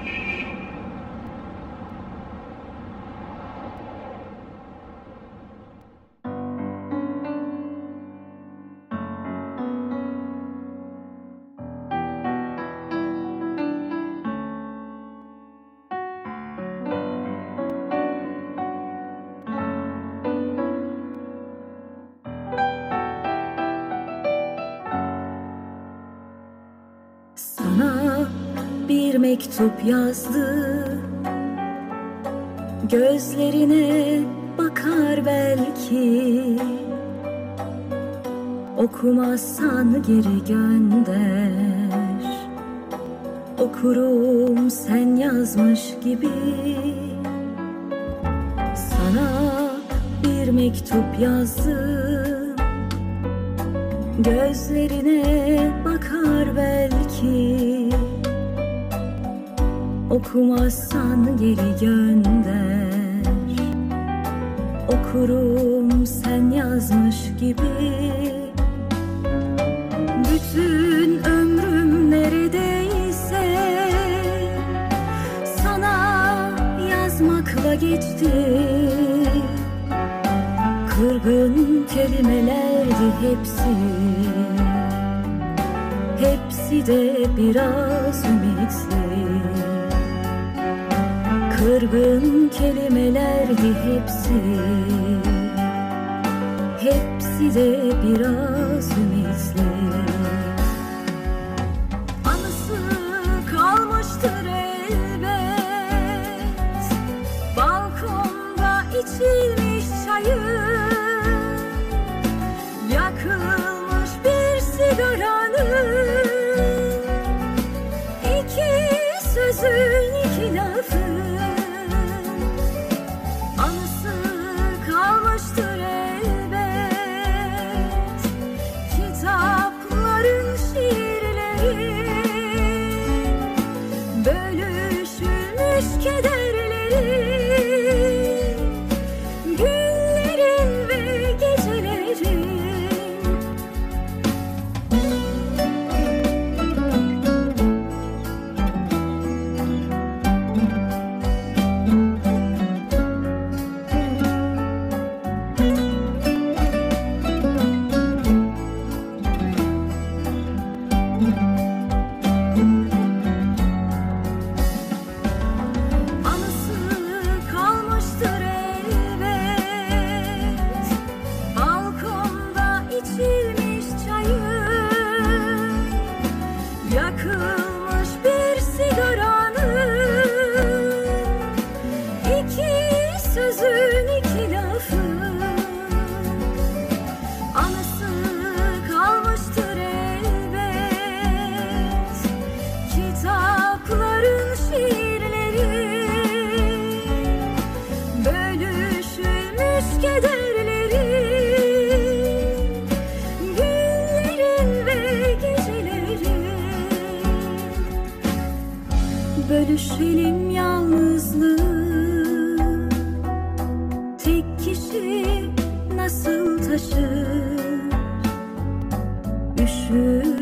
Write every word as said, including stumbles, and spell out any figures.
Sana bir mektup yazdı, gözlerine bakar belki. Okumazsan geri gönder, okurum sen yazmış gibi. Sana bir mektup yazdım, gözlerine bakar belki. Okumazsan geri gönder, okurum sen yazmış gibi. Bütün ömrüm neredeyse sana yazmakla geçti. Kırgın kelimelerdi hepsi, hepsi de biraz ümitli. Kırgın kelimelerdi hepsi, hepsi de biraz ümitli. Anısı kalmıştır elbet, balkonda içilmiş çayın, yakılmış bir sigaranın, iki sözün iki lafın. Anısı kalmıştır elbet, kitapların şiirleri, bölüşülmüş kederleri, günlerin ve gecelerin. Yakılmış bir sigaranın, iki sözün iki lafın. Anısı kalmıştır elbet, kitapların şiirleri, bölüşülmüş kederleri, günlerin ve gecelerin. Bölüşelim yalnızlığı, tek kişi nasıl taşır? Üşür